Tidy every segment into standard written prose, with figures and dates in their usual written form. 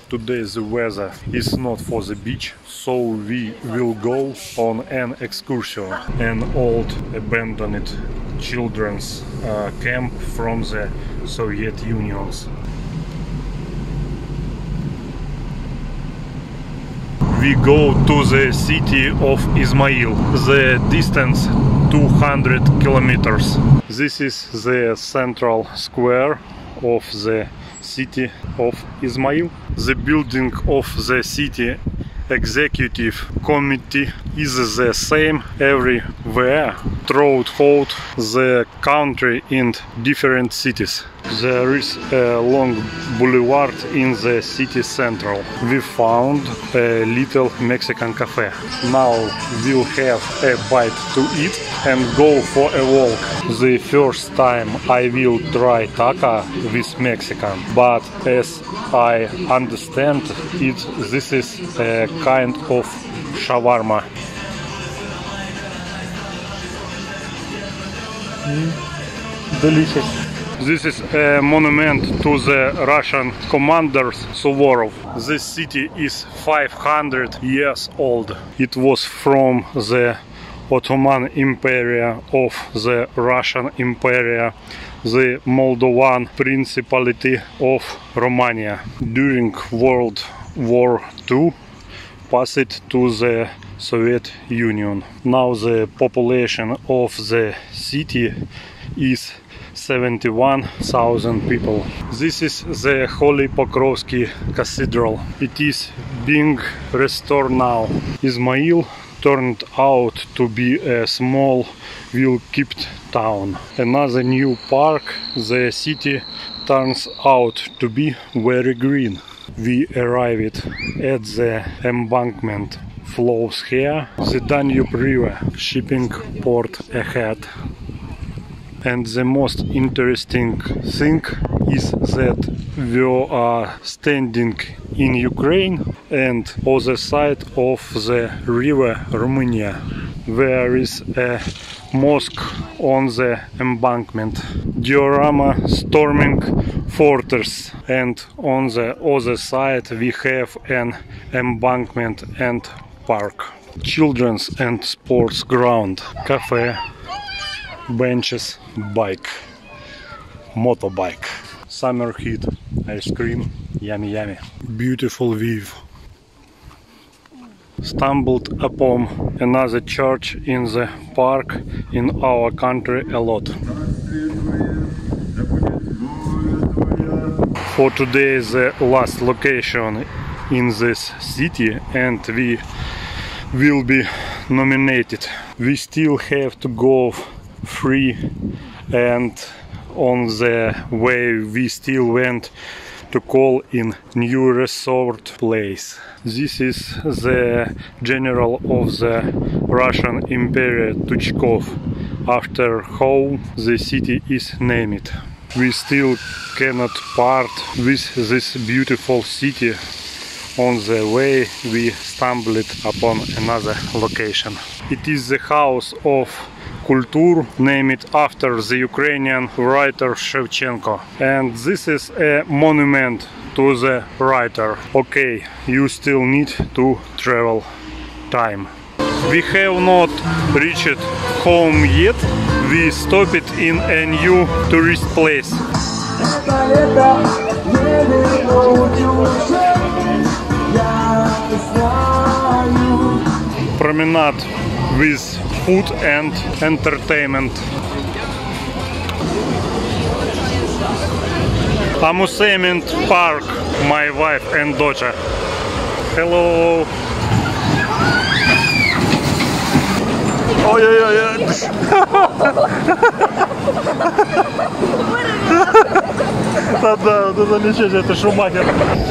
today the weather is not for the beach, so we will go on an excursion, an old abandoned children's camp from the Soviet Union. We go to the city of Izmail. The distance 200 kilometers. This is the central square of the city of Izmail. The building of the city executive committee is the same everywhere throughout the country in different cities. There is a long boulevard in the city central. We found a little Mexican cafe. Now we'll have a bite to eat and go for a walk. The first time I will try taco with Mexican, but as I understand it, this is a kind of shawarma. Delicious. This is a monument to the Russian commander Suvorov. This city is 500 years old. It was from the Ottoman Empire of the Russian Empire, the Moldovan Principality of Romania. During World War II, passed to the Soviet Union. Now the population of the city is 71,000 people. This is the Holy Pokrovsky Cathedral. It is being restored now. Izmail turned out to be a small, well-kept town. Another new park. The city turns out to be very green. We arrived at the embankment. Flows here the Danube River, shipping port ahead. And the most interesting thing is that we are standing in Ukraine and on the side of the river Romania. There is a mosque on the embankment. Diorama Storming Fortress, and on the other side we have an embankment and park. Children's and sports ground, cafe, benches, bike, motorbike, summer heat, ice cream, yummy yummy. Beautiful view. Stumbled upon another church in the park in our country a lot. For today the last location in this city, and we will be nominated. We still have to go free, and on the way we still went to call in new resort place. This is the general of the Russian Empire Tuchkov, after how the city is named. We still cannot part with this beautiful city. On the way we stumbled upon another location. It is the house of Kultur, named after the Ukrainian writer Shevchenko. And this is a monument to the writer. Okay, you still need to travel time. We have not reached home yet. We stopped in a new tourist place. Promenade with food and entertainment. Amusement park, my wife and daughter. Hello. Ой-ой-ой. Да, вот это ничего, это Шумахер.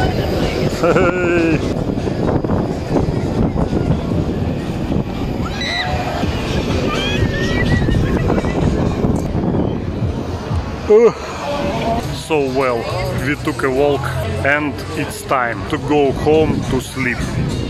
So well, we took a walk and it's time to go home to sleep.